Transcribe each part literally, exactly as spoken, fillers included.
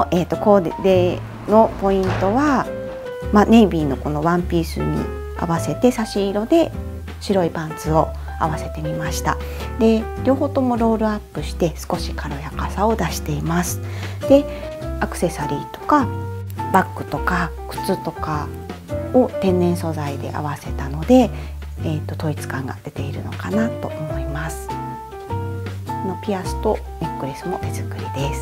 の、えー、とコーデのポイントは、まあ、ネイビーのこのワンピースに合わせて差し色で白いパンツを合わせてみました。で両方ともロールアップして少し軽やかさを出しています。でアクセサリーとかバッグとか靴とかを天然素材で合わせたので、えー、と統一感が出ているのかなと思います。のピアスとネックレスも手作りです。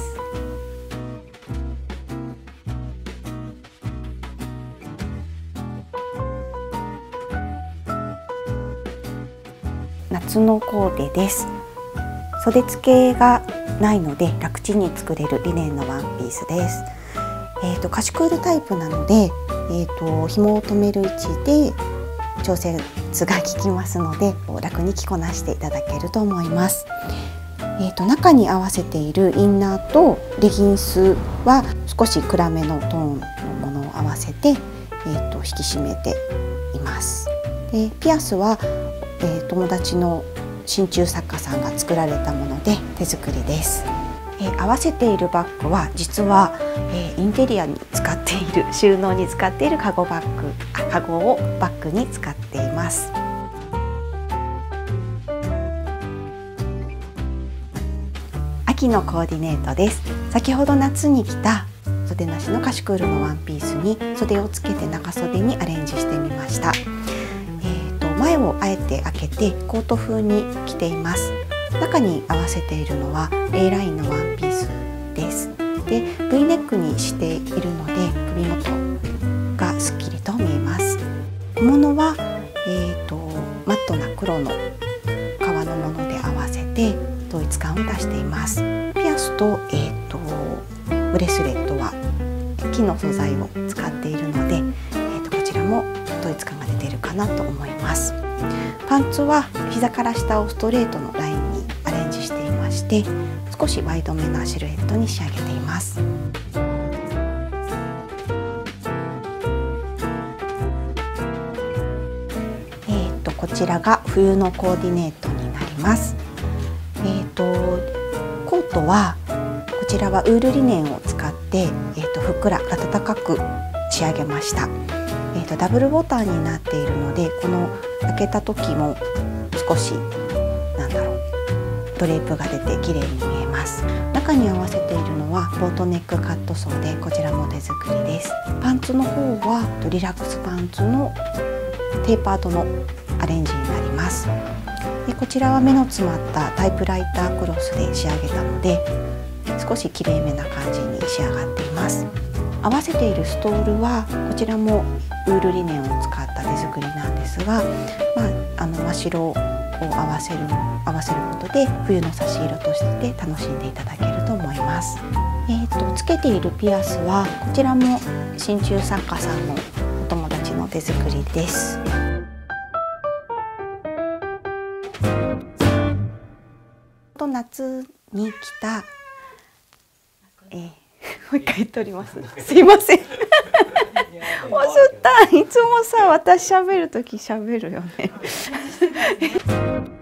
夏のコーデです。袖付けがないので楽ちんに作れるリネンのワンピースです。えーと、カシュクールタイプなので、えーと、紐を留める位置で調節が効きますので楽に着こなしていただけると思います。えーと、中に合わせているインナーとレギンスは少し暗めのトーンのものを合わせて、えーと、引き締めています。でピアスは、えー、友達の真鍮作家さんが作られたもので手作りです。えー、合わせているバッグは実は、えー、インテリアに使っている収納に使っているカゴバッグあカゴをバッグに使っています。秋のコーディネートです。先ほど夏に着た袖なしのカシュクールのワンピースに袖をつけて長袖にアレンジしてみました。前をあえて開けてコート風に着ています。中に合わせているのは エー ラインのワンピースです。で V ネックにしているので首元がすっきりと見えます。小物は、えーと、マットな黒の革のもので合わせて統一感を出しています。ピアスと、えーと、ブレスレットは木の素材を使っているので、えーと、こちらも統一感が出ているかなと思います。パンツは膝から下をストレートのラインにアレンジしていまして、少しワイドめなシルエットに仕上げています。えーとこちらが冬のコーディネートになります。えーとコートはこちらはウールリネンを使って、えーとふっくら暖かく仕上げました。えーとダブルボタンになっているので、この開けた時も少しなんだろうドレープが出て綺麗に見えます。中に合わせているのはボートネックカットソーで、こちらも手作りです。パンツの方はリラックスパンツのテーパードのアレンジになります。でこちらは目の詰まったタイプライタークロスで仕上げたので、少し綺麗めな感じに仕上がっています。合わせているストールはこちらもウールリネンを使った手作りなんですが、まあ、あの真白を合わせる合わせることで冬の差し色として楽しんでいただけると思います。えーと、つけているピアスはこちらも真鍮作家さんのお友達の手作りです。と夏に着た、えー、もう一回言っております。すいません。もうすったいつもさ私喋るとき喋るよね。